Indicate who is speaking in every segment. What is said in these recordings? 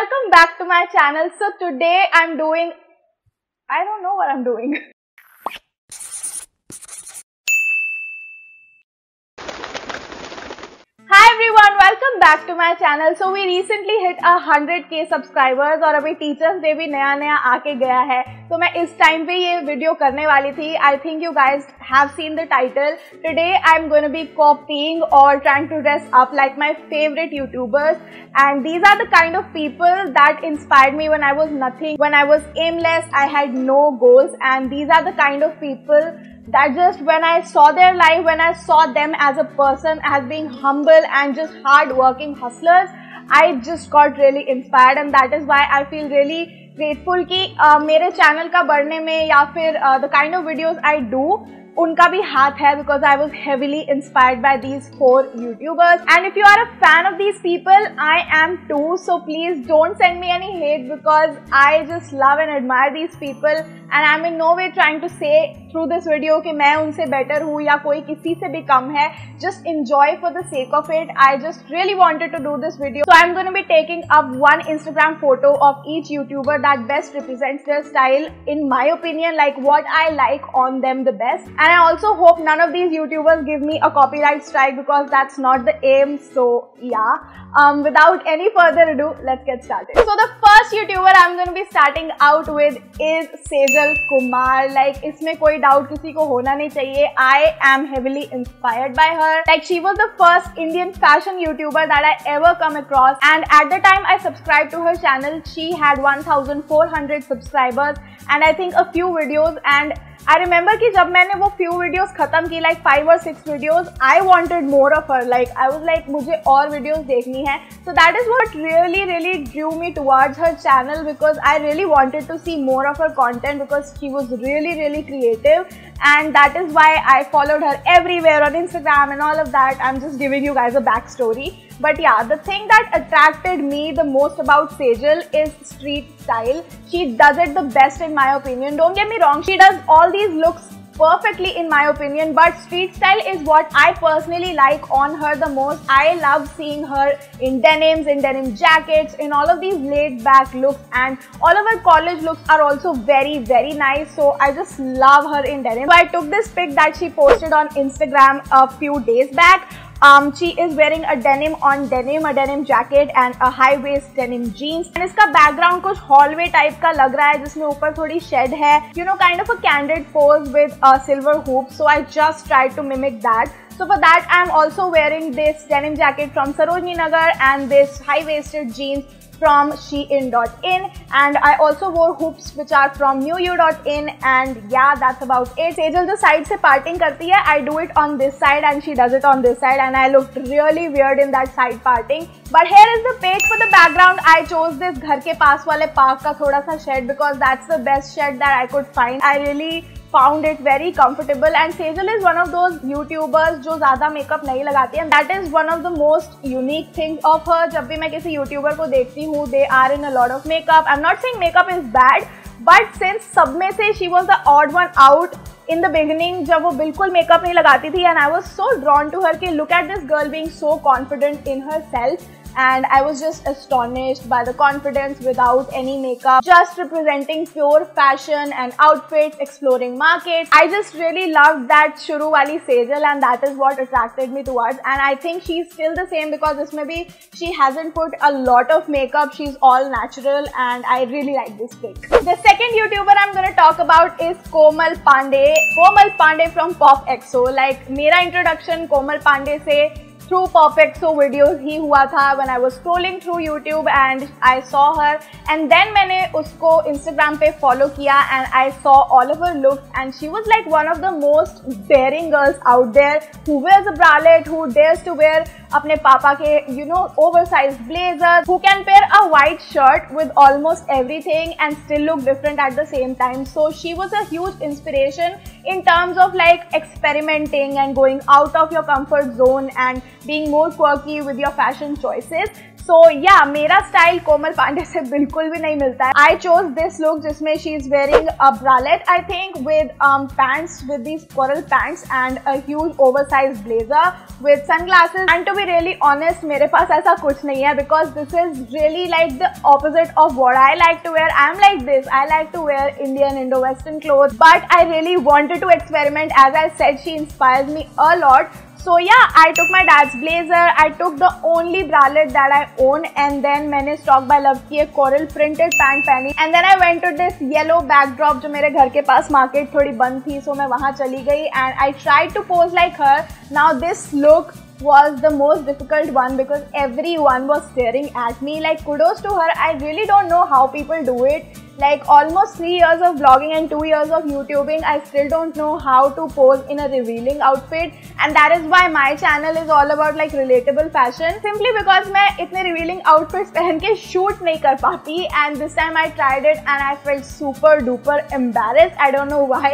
Speaker 1: welcome back to my channel. So today I don't know what I'm doing. Hi everyone, welcome back to my channel. So we recently hit 100k subscribers और अभी teachers day भी नया आके गया है, तो मैं इस टाइम पे ये वीडियो करने वाली थी. I think you guys have seen the title. Today I'm going to be copying or trying to dress up like my favorite YouTubers, and these are the kind of people that inspired me when I was nothing, when I was aimless, I had no goals, and these are the kind of people that just when I saw their life, when I saw them as a person, as being humble and just hard-working hustlers, I just got really inspired, and that is why I feel really grateful कि मेरे channel का बढ़ने में या फिर the kind of videos I do उनका भी हाथ है, because I was heavily inspired by these 4 YouTubers. And if you are a fan of these people, I am too. So please don't send me any hate, because I just love and admire these people. And I'm in no way trying to say through this video कि मैं उनसे better हूँ या कोई किसी से भी कम है. Just enjoy for the sake of it. I just really wanted to do this video. So I'm going to be taking up one Instagram photo of each YouTuber that best represents their style in my opinion, like what I like on them the best. And I also hope none of these YouTubers give me a copyright strike, because that's not the aim. So yeah, without any further ado, let's get started. So the first YouTuber I'm going to be starting out with is Sejal Kumar. Like इसमें कोई doubt किसी को होना नहीं चाहिए. I am heavily inspired by her. Like she was the first Indian fashion YouTuber that I ever come across, and at the time I subscribed to her channel, she had 1,400 subscribers and I think a few videos. And I remember कि जब मैंने वो few videos खत्म की, like 5 or 6 videos, I wanted more of her. Like I was like मुझे और videos देखनी है. So that is what really drew me towards her channel, because I really wanted to see more of her content, because she was really creative, and that is why I followed her everywhere on Instagram and all of that. I'm just giving you guys a backstory. But yeah, the thing that attracted me the most about Sejal is street style. She does it the best in my opinion. Don't get me wrong, she does all these looks perfectly in my opinion, but street style is what I personally like on her the most. I love seeing her in denims, in denim jackets, in all of these laid back looks, and all of her college looks are also very nice. So I just love her in denim. So I took this pic that she posted on Instagram a few days back. She is wearing a denim on denim, a denim jacket and a high waist denim jeans. And इसका background कुछ hallway type का लग रहा है, जिसमें ऊपर थोड़ी shed है, you know, kind of a candid pose with a silver hoop. So I just tried to mimic that. So for that, I'm also wearing this denim jacket from Sarojini Nagar and this high waisted jeans from Shein.in, and I also wore hoops which are from newyou.in, and yeah, that's about it. Sejal the side से parting करती है, I do it on this side and she does it on this side, and I looked really weird in that side parting. But here is the pic. For the background, I chose this घर के पास वाले park का थोड़ा सा shed, because that's the best shed that I could find. I really found it very comfortable, and Sejal is one of those YouTubers जो ज़्यादा makeup नहीं लगाती है, and that is one of the most unique things of her. जब भी मैं किसी YouTuber को देखती हूँ, they are in a lot of makeup. I'm not saying makeup is bad, but since सब में से she was the odd one out in the beginning, जब वो बिल्कुल makeup नहीं लगाती थी, and I was so drawn to her कि look at this girl being so confident in herself. And I was just astonished by the confidence without any makeup, just representing pure fashion and outfits, exploring markets. I just really loved that shuru wali Sejal, and that is what attracted me towards. And I think she's still the same, because this maybe she hasn't put a lot of makeup. She's all natural, and I really like this pic. The second YouTuber I'm going to talk about is Komal Pandey. Komal Pandey from Pop EXO. Like मेरा introduction Komal Pandey से through Pop EXO videos ही हुआ था, when I was scrolling through YouTube and I saw her, and then मैंने उसको Instagram पे follow किया, and I saw all of her looks, and she was like one of the most daring girls out there, who wears a bralette, who dares to wear अपने पापा के, you know, oversized blazers, who can pair a white shirt with almost everything and still look different at the same time. So she was a huge inspiration in terms of like experimenting and going out of your comfort zone and being more quirky with your fashion choices. So yeah, मेरा style Komal Pandey से बिल्कुल भी नहीं मिलता है. I chose this look जिसमें she is wearing a bralette, I think, with pants, with these coral pants and a huge oversized blazer with sunglasses. And to be really honest, मेरे पास ऐसा कुछ नहीं है because this is really like the opposite of what I like to wear. I'm like this. I like to wear Indian Indo-Western clothes, but I really wanted to experiment. As I said, she inspires me a lot. So yeah, I took my dad's blazer, I took the only bralette that I own, and then मैंने Stock by Love की एक coral printed pant पहनी, and then I went to this yellow backdrop जो मेरे घर के पास market थोड़ी बंद थी, so मैं वहाँ चली गई and I tried to pose like her. Now this look was the most difficult one because everyone was staring at me. Like, kudos to her. I really don't know how people do it. Like, almost 3 years of vlogging and 2 years of YouTubing, I still don't know how to pose in a revealing outfit, and that is why my channel is all about like relatable fashion, simply because मैं इतने revealing outfits पहन के shoot नहीं कर पाती. And this time I tried it and I felt super duper embarrassed. I don't know why,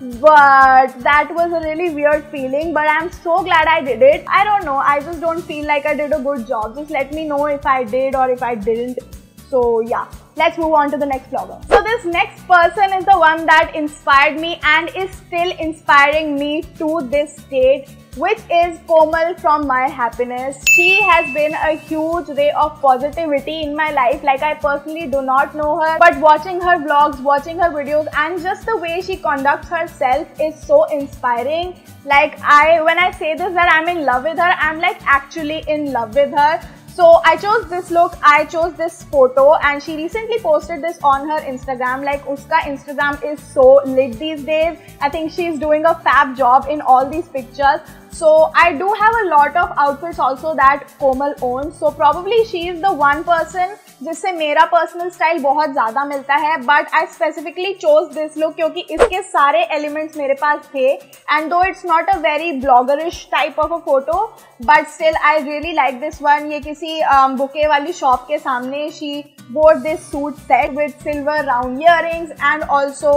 Speaker 1: but that was a really weird feeling, but I'm so glad I did it. I don't know, I just don't feel like I did a good job. Just let me know if I did or if I didn't. So yeah, let's move on to the next vlogger. So this next person is the one that inspired me and is still inspiring me to this date, which is Komal from MyHappinesz. She has been a huge ray of positivity in my life. Like, I personally do not know her, but watching her vlogs, watching her videos, and just the way she conducts herself is so inspiring. Like, when I say this that I'm in love with her, I'm like actually in love with her. So I chose this look, I chose this photo, and she recently posted this on her Instagram. Like, uska Instagram is so lit these days. I think she's doing a fab job in all these pictures. So I do have a lot of outfits also that Komal owns. So probably she is the one person जिससे मेरा personal style बहुत ज़्यादा मिलता है. But I specifically chose this look क्योंकि इसके सारे elements मेरे पास थे. And though it's not a very bloggerish type of a photo, but still I really like this one. ये किसी बुके वाली शॉप के सामने she wore this suit set with silver round earrings and also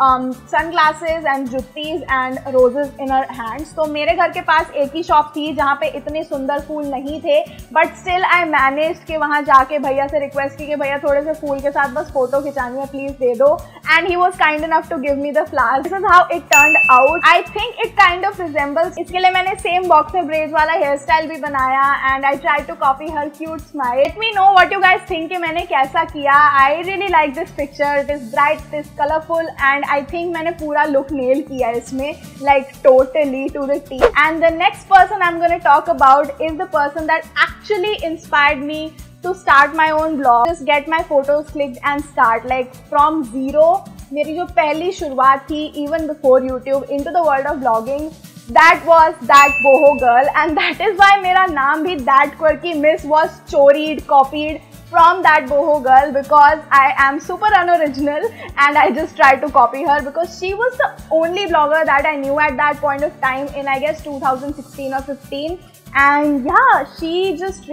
Speaker 1: sunglasses and juttis and roses in her hands. तो मेरे घर के पास एक ही शॉप थी जहाँ पे इतने सुंदर फूल नहीं थे, बट स्टिल आई मैनेज्ड कि वहाँ जाके भैया से रिक्वेस्ट की कि भैया थोड़े से फूल के साथ बस फोटो खिंचानी है, प्लीज दे दो. And he was kind enough to give me the flowers. This is how it turned out. I think it kind of resembles. इसके लिए मैंने सेम बॉक्सर ब्रेड वाला हेयर स्टाइल भी बनाया and I try to copy her cute smile. Let me know what you guys think कि मैंने कैसा किया. I really like this picture. It is bright, it is colourful, and I think मैंने पूरा look nail किया इसमें, like totally to the T. And the next person I am gonna talk about is the person that actually inspired me to start my own vlog, just get my photos clicked and start like from zero. मेरी जो पहली शुरुआत थी even before YouTube into the world of vlogging, that was that Boho girl, and that is why मेरा नाम भी that quirky miss was choried, copied from that Boho girl, because I am super unoriginal and I just tried to copy her because she was the only vlogger that I knew at that point of time in, I guess, 2016 or 15. And yeah, she just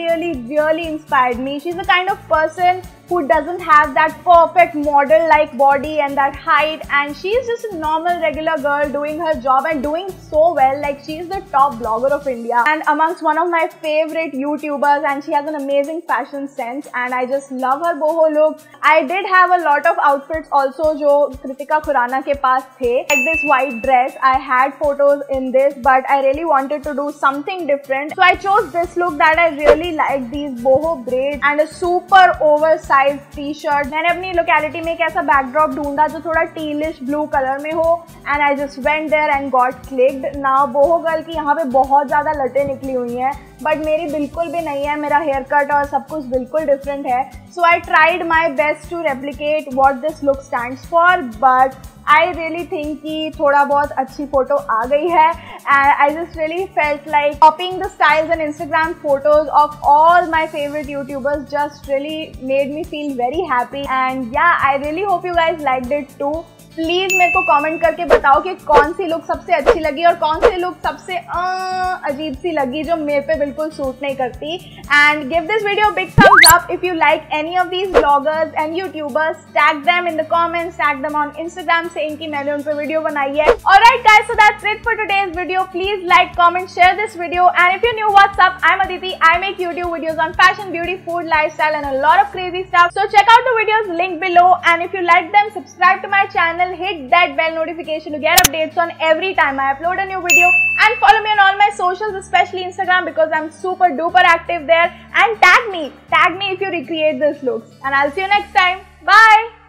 Speaker 1: really inspired me. She's the kind of person who doesn't have that perfect model-like body and that height, and she's just a normal regular girl doing her job and doing so well. Like, she's the top vlogger of India and amongst one of my favorite YouTubers, and she has an amazing fashion sense and I just love her Boho look. I did have a lot of outfits also जो कृतिका खुराना के पास थे, like this white dress. I had photos in this, but I really wanted to do something different, so I chose this look that I really like, these Boho braids and a super oversized T-shirt. मैंने अपनी locality में एक ऐसा backdrop ढूंढा जो थोड़ा टीलिश blue colour में हो, and I just went there and got clicked. Now boho girl की यहाँ पे बहुत ज़्यादा लटें निकली हुई हैं, बट मेरी बिल्कुल भी नहीं है. मेरा हेयर कट और सब कुछ बिल्कुल डिफरेंट है. So I tried my best to replicate what this look stands for, but I really think कि थोड़ा बहुत अच्छी फोटो आ गई है. And I just really felt like copying the styles and Instagram photos of all my favourite YouTubers just really made me feel very happy. And yeah, I really hope you guys liked it too. Please मेरे को comment करके बताओ कि कौन see look सबसे अच्छी लगी और कौन सी लुक सबसे अजीब सी लगी जो मेरे पे बिल्कुल सूट नहीं करती। And give this video big thumbs up if you like any of these bloggers and YouTubers. Tag them in the comments, tag them on Instagram saying कि मैंने उन पे वीडियो बनाई है। Alright guys, so that's it for today's video. Please like, comment, share this video, and if you're new, what's up? I'm Aditi. I make YouTube videos on fashion, beauty, food, lifestyle, and a lot of crazy stuff. So check out the videos linked below, and if you like them, subscribe to my channel, hit that bell notification to get updates on every time I upload a new video, and follow me on all my socials, especially Instagram, because I'm super duper active there. And tag me if you recreate these looks. And I'll see you next time. Bye.